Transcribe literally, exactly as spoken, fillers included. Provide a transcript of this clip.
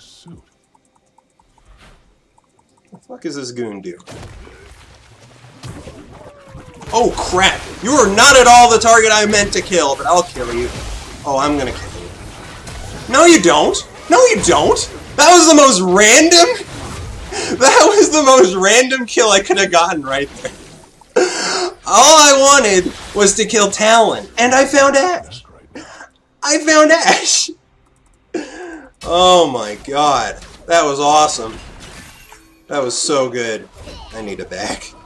suit. What the fuck is this goon do? Oh crap! You are not at all the target I meant to kill, but I'll kill you. Oh, I'm gonna kill you. No, you don't! No, you don't! That was the most random... That was the most random kill I could have gotten right there. All I wanted was to kill Talon, and I found Ash. I found Ash. Oh my god. That was awesome. That was so good. I need it back.